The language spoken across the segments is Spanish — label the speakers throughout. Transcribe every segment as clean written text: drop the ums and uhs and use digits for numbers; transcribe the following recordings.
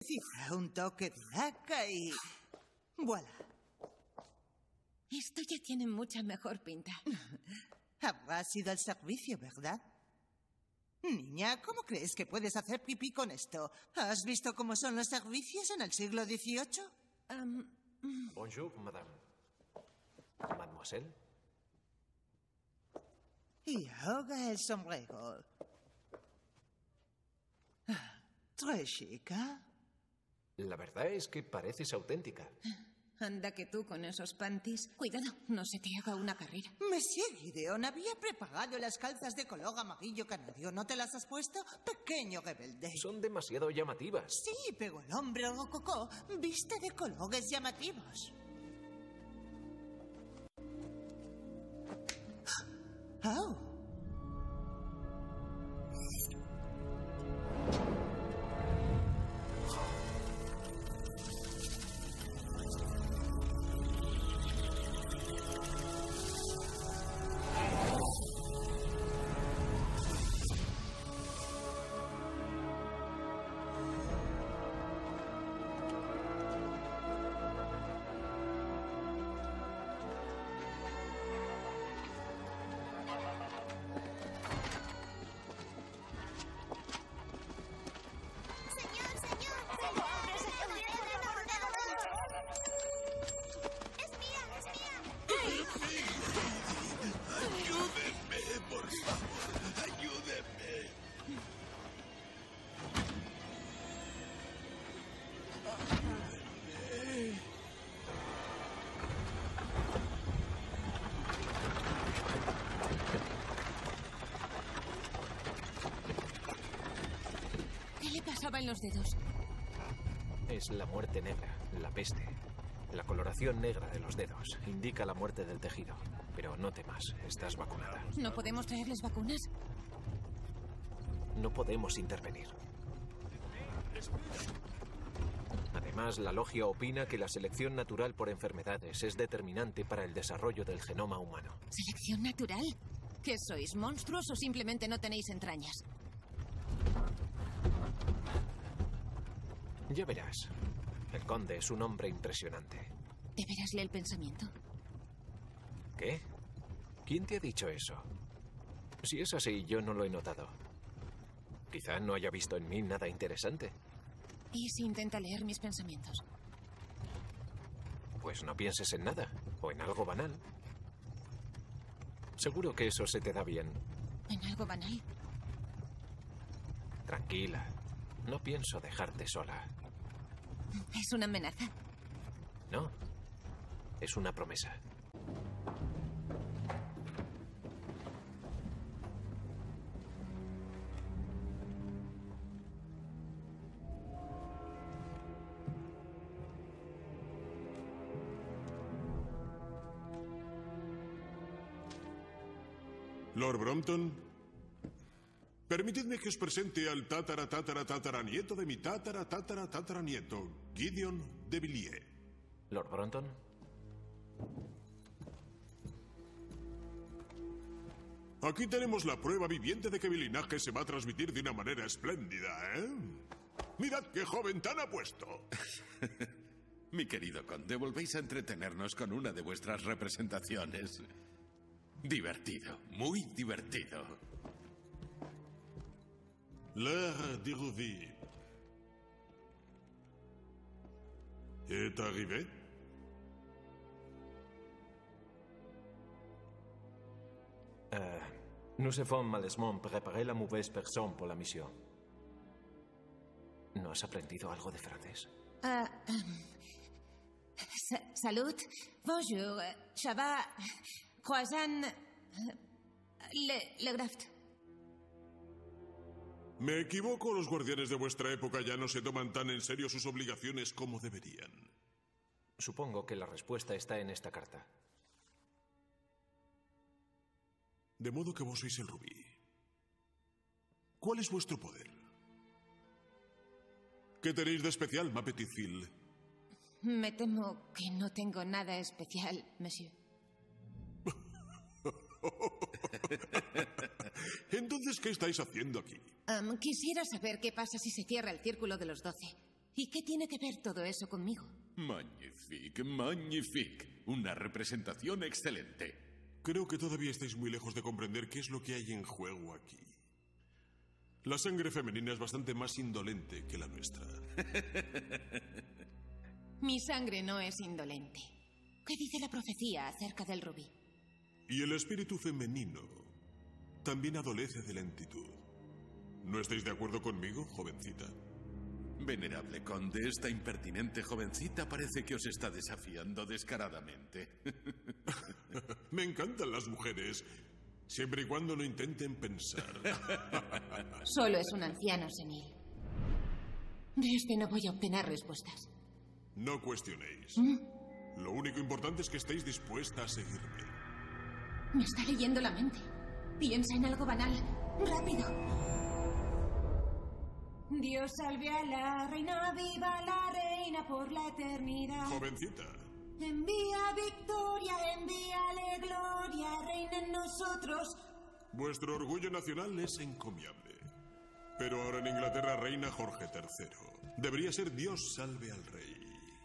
Speaker 1: Cierra un toque de laca y... ¡Voilà!
Speaker 2: Esto ya tiene mucha mejor pinta.
Speaker 1: Habrás ido al servicio, ¿verdad? Niña, ¿cómo crees que puedes hacer pipí con esto? ¿Has visto cómo son los servicios en el siglo XVIII?
Speaker 3: Bonjour, madame. Mademoiselle.
Speaker 1: Y ahoga el sombrero. Très chica.
Speaker 3: La verdad es que pareces auténtica.
Speaker 2: Anda que tú con esos panties. Cuidado, no se te haga una carrera.
Speaker 1: Monsieur Gideon había preparado las calzas de color amarillo canario. ¿No te las has puesto? Pequeño rebelde.
Speaker 3: Son demasiado llamativas.
Speaker 1: Sí, pero el hombre rococó viste de colores llamativos. ¡Oh!
Speaker 2: ¿Qué le pasaba en los dedos?
Speaker 3: Es la muerte negra, la peste. La coloración negra de los dedos indica la muerte del tejido. Pero no temas, estás vacunada.
Speaker 2: ¿No podemos traerles vacunas?
Speaker 3: No podemos intervenir. Además, la logia opina que la selección natural por enfermedades es determinante para el desarrollo del genoma humano.
Speaker 2: ¿Selección natural? ¿Qué sois, monstruos o simplemente no tenéis entrañas?
Speaker 3: Ya verás. El conde es un hombre impresionante.
Speaker 2: ¿De veras lee el pensamiento?
Speaker 3: ¿Qué? ¿Quién te ha dicho eso? Si es así, yo no lo he notado. Quizá no haya visto en mí nada interesante.
Speaker 2: ¿Y si intenta leer mis pensamientos?
Speaker 3: Pues no pienses en nada, o en algo banal. Seguro que eso se te da bien.
Speaker 2: ¿En algo banal?
Speaker 3: Tranquila, no pienso dejarte sola.
Speaker 2: ¿Es una amenaza?
Speaker 3: No, es una promesa.
Speaker 4: Lord Brompton, permitidme que os presente al tataranieto de mi tataranieto, Gideon de Villiers.
Speaker 3: Lord Bronton.
Speaker 4: Aquí tenemos la prueba viviente de que mi linaje se va a transmitir de una manera espléndida, ¿eh? Mirad qué joven tan apuesto.
Speaker 5: Mi querido conde, volvéis a entretenernos con una de vuestras representaciones. Divertido, muy divertido.
Speaker 4: L'heure d'Hérouville est arrivé.
Speaker 3: Nous avons malheureusement préparé la mauvaise personne pour la misión. ¿No has aprendido algo de francés?
Speaker 2: Salut, bonjour, ça va, croissant, le graft.
Speaker 4: ¿Me equivoco? Los guardianes de vuestra época ya no se toman tan en serio sus obligaciones como deberían.
Speaker 3: Supongo que la respuesta está en esta carta.
Speaker 4: De modo que vos sois el rubí. ¿Cuál es vuestro poder? ¿Qué tenéis de especial, ma petite fille?
Speaker 2: Me temo que no tengo nada especial, monsieur.
Speaker 4: Entonces, ¿qué estáis haciendo aquí?
Speaker 2: Quisiera saber qué pasa si se cierra el círculo de los 12. ¿Y qué tiene que ver todo eso conmigo?
Speaker 5: Magnifique, magnifique. Una representación excelente.
Speaker 4: Creo que todavía estáis muy lejos de comprender qué es lo que hay en juego aquí. La sangre femenina es bastante más indolente que la nuestra.
Speaker 2: Mi sangre no es indolente. ¿Qué dice la profecía acerca del rubí?
Speaker 4: Y el espíritu femenino también adolece de lentitud. ¿No estáis de acuerdo conmigo, jovencita?
Speaker 5: Venerable conde, esta impertinente jovencita parece que os está desafiando descaradamente.
Speaker 4: Me encantan las mujeres, siempre y cuando no intenten pensar.
Speaker 2: Solo es un anciano senil. De este no voy a obtener respuestas.
Speaker 4: No cuestionéis. Lo único importante es que estéis dispuesta a seguirme.
Speaker 2: Me está leyendo la mente. Piensa en algo banal. ¡Rápido! Dios salve a la reina, viva la reina por la eternidad.
Speaker 4: Jovencita.
Speaker 2: Envía victoria, envíale gloria, reina en nosotros.
Speaker 4: Vuestro orgullo nacional es encomiable. Pero ahora en Inglaterra reina Jorge III. Debería ser Dios salve al rey.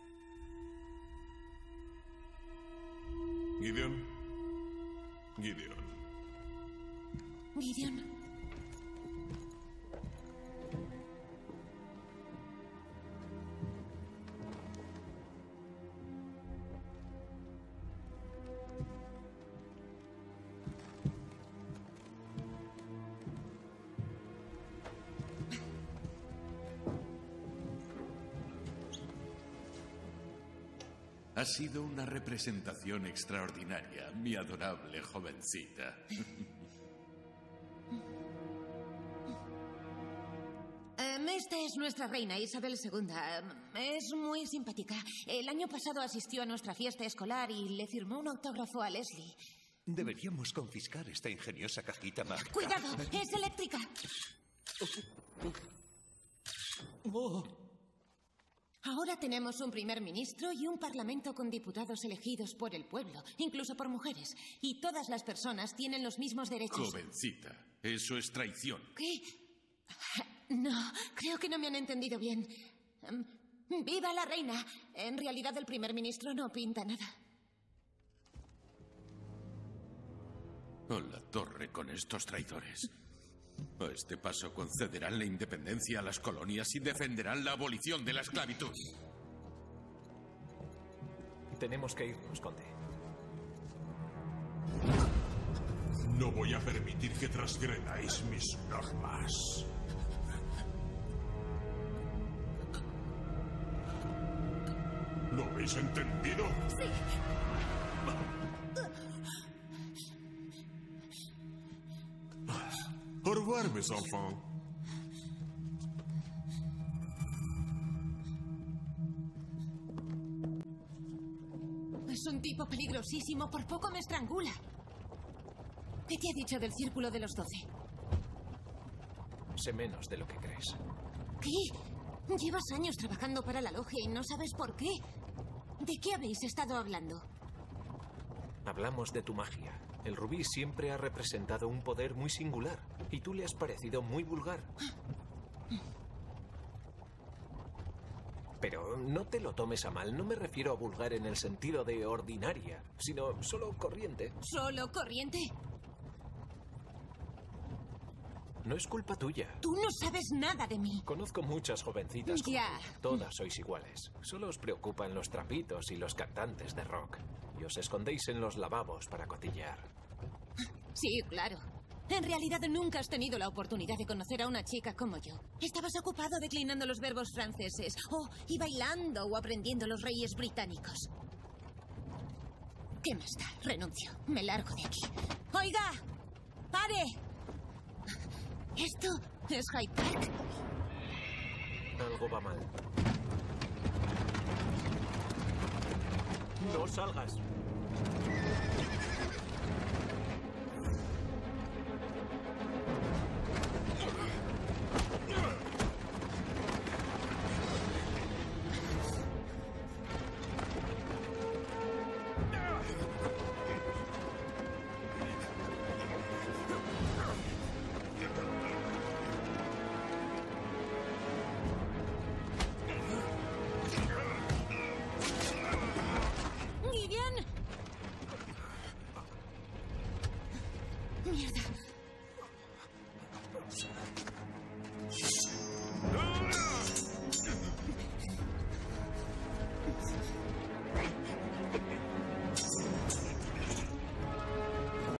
Speaker 4: Gideon. Gideon.
Speaker 2: Gideon.
Speaker 5: Ha sido una representación extraordinaria, mi adorable jovencita.
Speaker 2: Esta es nuestra reina, Isabel II. Es muy simpática. El año pasado asistió a nuestra fiesta escolar y le firmó un autógrafo a Leslie.
Speaker 6: Deberíamos confiscar esta ingeniosa cajita mágica.
Speaker 2: ¡Cuidado! ¡Es eléctrica! Ahora tenemos un primer ministro y un parlamento con diputados elegidos por el pueblo, incluso por mujeres. Y todas las personas tienen los mismos derechos.
Speaker 5: Jovencita, eso es traición.
Speaker 2: ¿Qué? No, creo que no me han entendido bien. ¡Viva la reina! En realidad el primer ministro no pinta nada.
Speaker 5: ¡Oh, la torre con estos traidores! A este paso concederán la independencia a las colonias y defenderán la abolición de la esclavitud.
Speaker 3: Tenemos que irnos, conde.
Speaker 4: No voy a permitir que transgredáis mis normas. ¿Lo habéis entendido?
Speaker 2: Sí.
Speaker 4: Au revoir, mes enfants.
Speaker 2: Es un tipo peligrosísimo, por poco me estrangula. ¿Qué te ha dicho del Círculo de los 12?
Speaker 3: Sé menos de lo que crees.
Speaker 2: ¿Qué? Llevas años trabajando para la logia y no sabes por qué. ¿De qué habéis estado hablando?
Speaker 3: Hablamos de tu magia. El rubí siempre ha representado un poder muy singular y tú le has parecido muy vulgar. Pero no te lo tomes a mal, no me refiero a vulgar en el sentido de ordinaria, sino solo corriente.
Speaker 2: ¿Solo corriente?
Speaker 3: No es culpa tuya.
Speaker 2: Tú no sabes nada de mí.
Speaker 3: Conozco muchas jovencitas como
Speaker 2: Ya.
Speaker 3: tú. Todas sois iguales. Solo os preocupan los trapitos y los cantantes de rock. Y os escondéis en los lavabos para cotillear.
Speaker 2: Sí, claro. En realidad nunca has tenido la oportunidad de conocer a una chica como yo. Estabas ocupado declinando los verbos franceses, y bailando o aprendiendo los reyes británicos. ¿Qué más da? Renuncio. Me largo de aquí. ¡Oiga! ¡Pare! ¿Esto es Hyde Park?
Speaker 3: Algo va mal. No salgas.